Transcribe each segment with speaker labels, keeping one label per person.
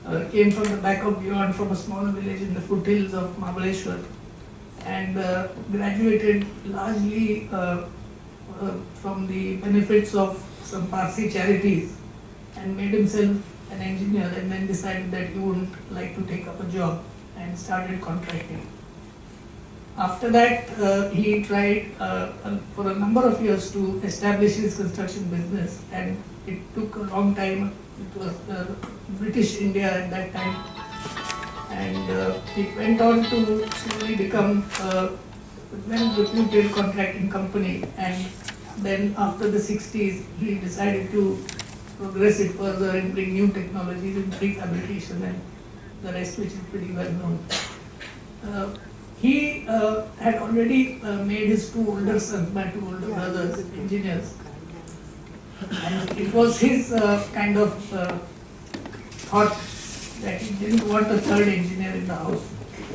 Speaker 1: came from the back of beyond, from a small village in the foothills of Mahabaleshwar, and graduated largely from the benefits of some Parsi charities, and made himself an engineer, and then decided that he wouldn't like to take up a job and started contracting. After that, he tried for a number of years to establish his construction business, and it took a long time. It was British India at that time, and it went on to slowly become a well-reputed contracting company. And then after the 60s, he decided to progress it further and bring new technologies in prefabrication, and the rest, which is pretty well known. He had already made his two older sons, my two older brothers, engineers. And it was his kind of thought that he didn't want a third engineer in the house,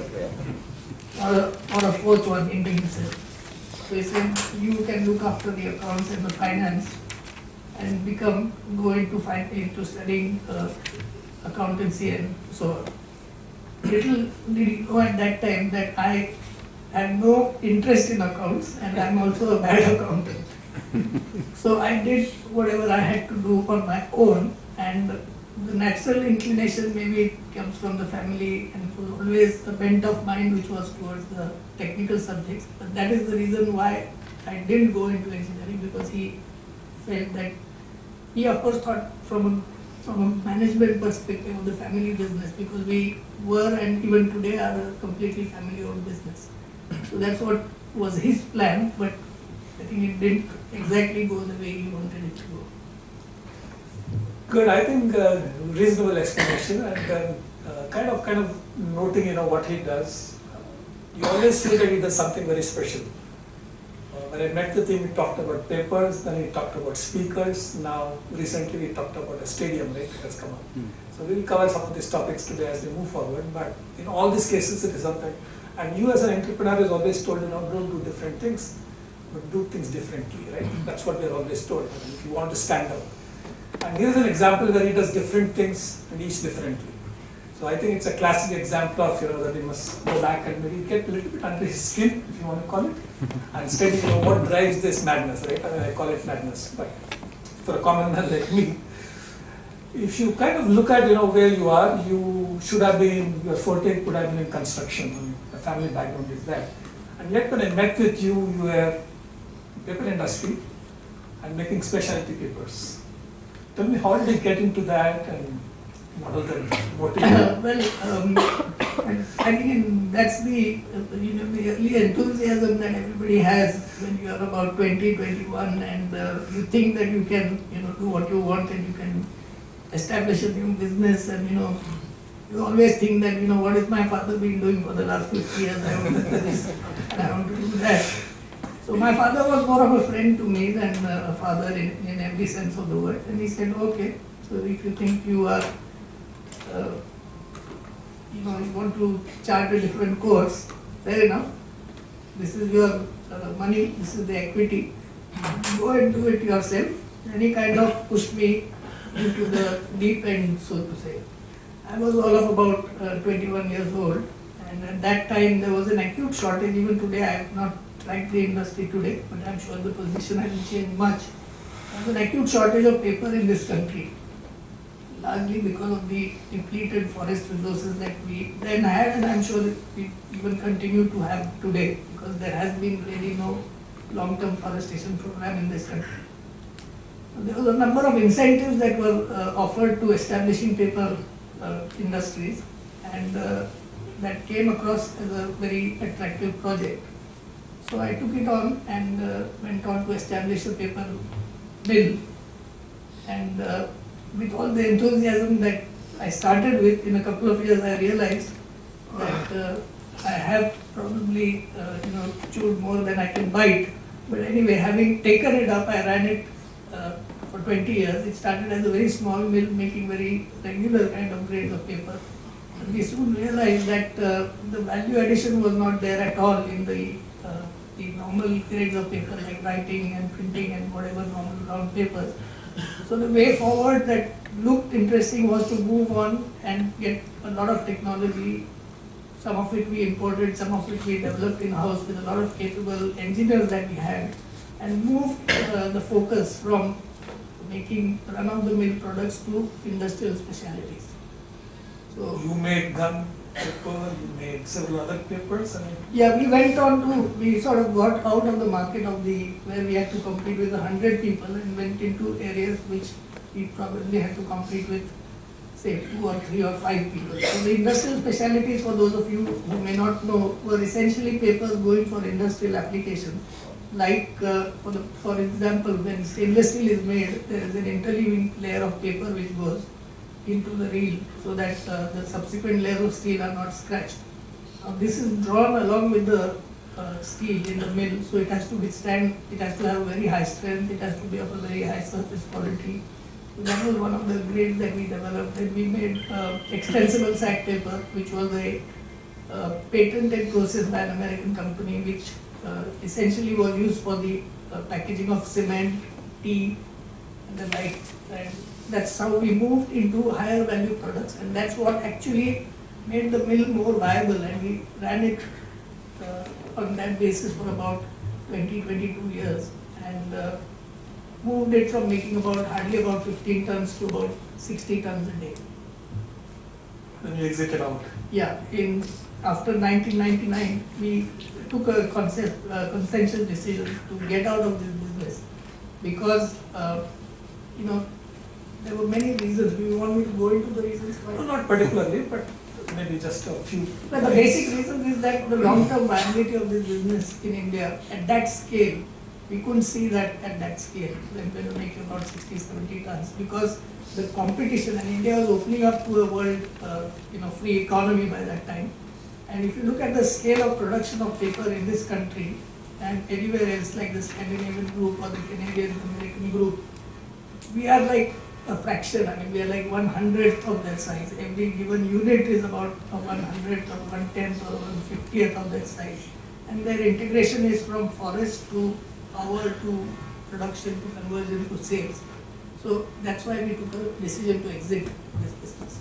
Speaker 1: or a fourth one into himself. So he said, you can look after the accounts and the finance and go into studying accountancy and so on. Little did he know at that time that I had no interest in accounts, and I'm also a bad accountant. So I did whatever I had to do on my own, and the natural inclination maybe comes from the family, and it was always a bent of mind which was towards the technical subjects. But that is the reason why I didn't go into engineering, because he felt that he of course thought from a management perspective of the family business, because we were and even today are a completely family-owned business. So that's what was his plan, but I think it didn't exactly go the way he wanted it to go.
Speaker 2: Good, I think reasonable explanation, and then kind of noting what he does. You always feel that he does something very special. When I met with him, we talked about papers, then we talked about speakers. Now, recently we talked about a stadium, right, that has come up. So we will cover some of these topics today as we move forward, but in all these cases it is something. And you as an entrepreneur is always told, don't do different things, but do things differently, right? That's what we are always told, if you want to stand out. And here's an example where he does different things and each differently. So I think it's a classic example of that we must go back and maybe get a little bit under his skin, if you want to call it, and study what drives this madness, right? I mean, I call it madness, but for a common man like me, if you kind of look at where you are, you should have been, your forte could have been in construction, I mean, the family background is there. And yet when I met with you, you were paper industry and making specialty papers. Tell me, how did you get into that, and what was the motive?
Speaker 1: Well, I think that's the early enthusiasm that everybody has when you are about 20, 21, and you think that you can do what you want, and you can establish a new business, and you always think that what has my father been doing for the last 50 years? I want to do this and I want to do that. So my father was more of a friend to me than a father in every sense of the word, and he said, okay, so if you think you are you want to chart a different course, fair enough. This is your money, this is the equity. Go and do it yourself. And he kind of pushed me into the deep end, so to say. I was all of about 21 years old, and at that time there was an acute shortage. Even today, I have not tracked the industry today, but I'm sure the position hasn't changed much. There was an acute shortage of paper in this country, largely because of the depleted forest resources that we then had, and I'm sure that we even continue to have today, because there has been really no long-term forestation program in this country. There was a number of incentives that were offered to establishing paper industries, and that came across as a very attractive project. So I took it on and went on to establish a paper mill, and with all the enthusiasm that I started with, in a couple of years I realized that I have probably chewed more than I can bite. But anyway, having taken it up, I ran it for 20 years. It started as a very small mill making very regular kind of grades of paper. And we soon realized that the value addition was not there at all in the normal grades of paper like writing and printing and whatever normal round papers. So the way forward that looked interesting was to move on and get a lot of technology. Some of it we imported, some of it we developed in-house with a lot of capable engineers that we had, and moved the focus from making run-of-the-mill products to industrial specialities. So
Speaker 2: You made gun paper, you made several other papers, I mean,
Speaker 1: yeah, we sort of got out of the market of where we had to compete with 100 people and went into areas which we probably had to compete with, say, 2 or 3 or 5 people. So the industrial specialities, for those of you who may not know, were essentially papers going for industrial applications. Like, for example, when stainless steel is made, there is an interleaving layer of paper which goes into the reel so that the subsequent layers of steel are not scratched. Now, this is drawn along with the steel in the mill, so it has to withstand, it has to have very high strength, it has to be of a very high surface quality. So that was one of the grades that we developed, and we made extensible sack paper, which was a patented process by an American company, which essentially was used for the packaging of cement, tea, and the like. And that's how we moved into higher value products, and that's what actually made the mill more viable, and we ran it on that basis for about 22 years, and moved it from making hardly about 15 tons to about 60 tons a day.
Speaker 2: then you exited out.
Speaker 1: Yeah, after 1999, we took a consensus decision to get out of this business because, there were many reasons. Do you want me to go into the reasons why?
Speaker 2: No, not particularly, but maybe just a few.
Speaker 1: But the basic reason is that the long-term viability of this business in India at that scale, we couldn't see that at that scale when we were making about 60, 70 tons, because the competition, and India was opening up to a world, free economy by that time. And if you look at the scale of production of paper in this country and anywhere else, like the Scandinavian group or the Canadian American group, we are like a fraction. I mean, we are like 1/100th of that size. Every given unit is about a 1/100th or 1/10th or 1/50th of that size. And their integration is from forest to power to production to conversion to sales. So that's why we took a decision to exit this business.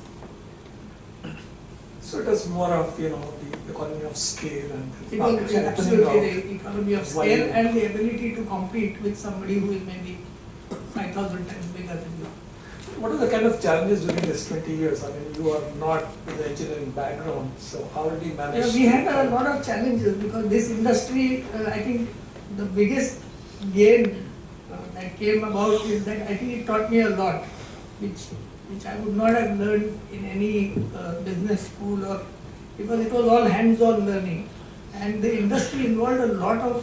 Speaker 2: So it is more of, the economy of scale and
Speaker 1: It
Speaker 2: market
Speaker 1: was
Speaker 2: opening
Speaker 1: absolutely
Speaker 2: out.
Speaker 1: the economy of
Speaker 2: Why-
Speaker 1: scale and the ability to compete with somebody who is maybe 5,000 times bigger than you.
Speaker 2: What are the kind of challenges during this 20 years? I mean, you are not with the engineering background, so how did you manage?
Speaker 1: We had a lot of challenges because this industry, I think the biggest gain that came about is that I think it taught me a lot, which I would not have learned in any business school, or because it was all hands-on learning, and the industry involved a lot of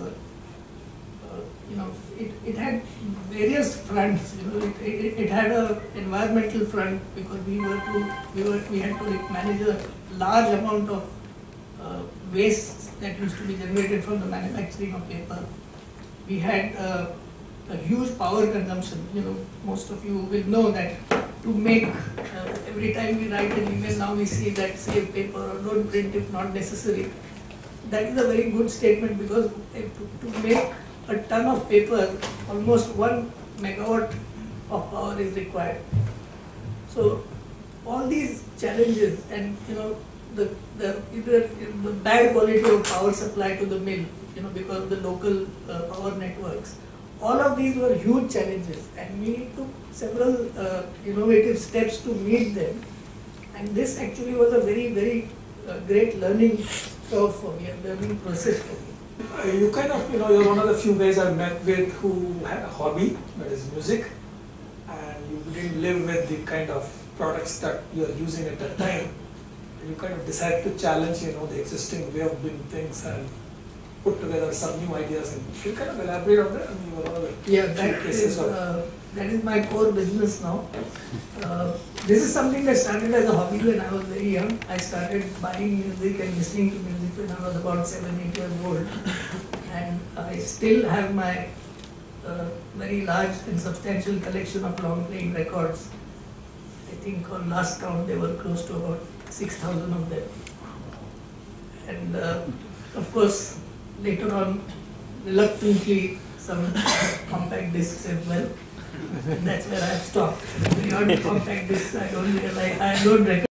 Speaker 1: it had various fronts. It had a environmental front because we had to manage a large amount of waste that used to be generated from the manufacturing of paper. We had a huge power consumption. Most of you will know that to make every time we write an email now we see that save paper or don't print if not necessary. That is a very good statement because to make a ton of paper, almost 1 megawatt of power is required. So all these challenges and the bad quality of power supply to the mill, because of the local power networks, all of these were huge challenges, and we took several innovative steps to meet them. And this actually was a very, very great learning curve for me, a learning process for me.
Speaker 2: You kind of, you're one of the few guys I've met with who had a hobby, that is music, and you didn't live with the kind of products that you're using at that time. And you kind of decided to challenge, the existing way of doing things and put together some new ideas. And you kind of elaborate on that. I mean, you were one of the
Speaker 1: Yeah,
Speaker 2: few
Speaker 1: that is my core business now. This is something that started as a hobby when I was very young. I started buying music and listening to music when I was about 7, 8 years old. And I still have my very large and substantial collection of long playing records. I think on last count there were close to about 6,000 of them. And of course, later on, reluctantly, some compact discs as well. That's where I have stopped. Beyond compact discs, I don't realize, I don't recommend.